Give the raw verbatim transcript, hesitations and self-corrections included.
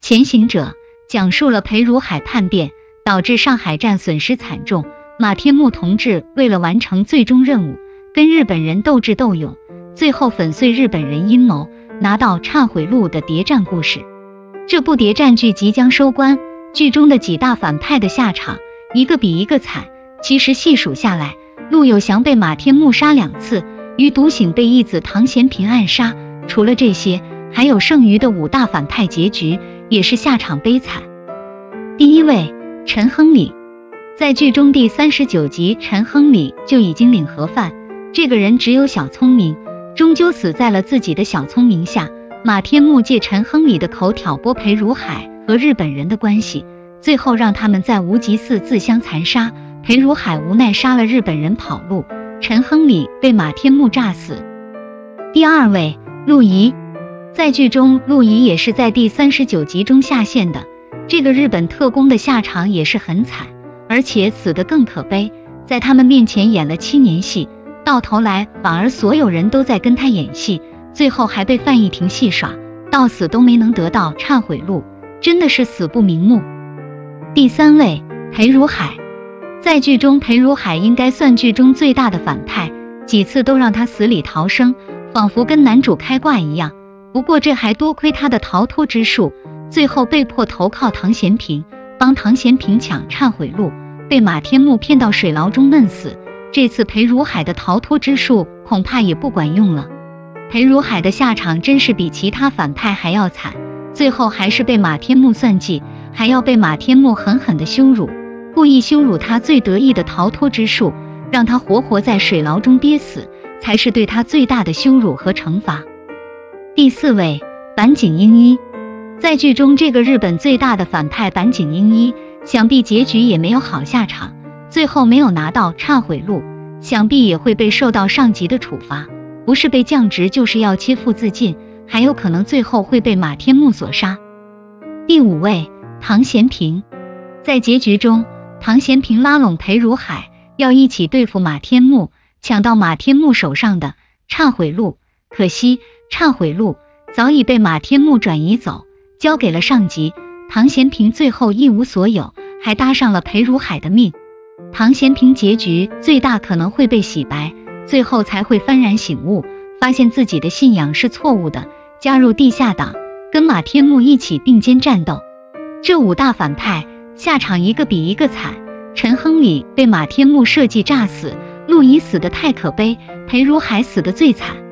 前行者讲述了裴如海叛变导致上海战损失惨重，马天木同志为了完成最终任务，跟日本人斗智斗勇，最后粉碎日本人阴谋，拿到忏悔录的谍战故事。这部谍战剧即将收官，剧中的几大反派的下场一个比一个惨。其实细数下来，陆有祥被马天木杀两次，于独醒被义子唐贤平暗杀，除了这些，还有剩余的五大反派结局也是下场悲惨。第一位，陈亨利。在剧中第三十九集，陈亨利就已经领盒饭，这个人只有小聪明，终究死在了自己的小聪明下。马天木借陈亨利的口挑拨裴如海和日本人的关系，最后让他们在无极寺自相残杀。裴如海无奈杀了日本人跑路，陈亨利被马天木炸死。第二位，陆仪。在剧中，陆仪也是在第三十九集中下线的。这个日本特工的下场也是很惨，而且死得更可悲，在他们面前演了七年戏，到头来反而所有人都在跟他演戏，最后还被范逸廷戏耍，到死都没能得到忏悔录，真的是死不瞑目。第三位，裴如海。在剧中，裴如海应该算剧中最大的反派，几次都让他死里逃生，仿佛跟男主开挂一样。不过这还多亏他的逃脱之术，最后被迫投靠唐贤平，帮唐贤平抢忏悔录，被马天木骗到水牢中闷死。这次裴如海的逃脱之术恐怕也不管用了。裴如海的下场真是比其他反派还要惨，最后还是被马天木算计，还要被马天木狠狠地羞辱，故意羞辱他最得意的逃脱之术，让他活活在水牢中憋死，才是对他最大的羞辱和惩罚。第四位，坂井英一。在剧中，这个日本最大的反派坂井英一，想必结局也没有好下场，最后没有拿到忏悔录，想必也会被受到上级的处罚，不是被降职就是要切腹自尽，还有可能最后会被马天木所杀。第五位，唐贤平。在结局中，唐贤平拉拢裴如海，要一起对付马天木，抢到马天木手上的忏悔录，可惜忏悔录早已被马天木转移走，交给了上级。唐贤平最后一无所有，还搭上了裴如海的命。唐贤平结局最大可能会被洗白，最后才会幡然醒悟，发现自己的信仰是错误的，加入地下党，跟马天木一起并肩战斗。这五大反派下场一个比一个惨，陈亨利被马天木设计炸死，陆仪死得太可悲，裴如海死得最惨。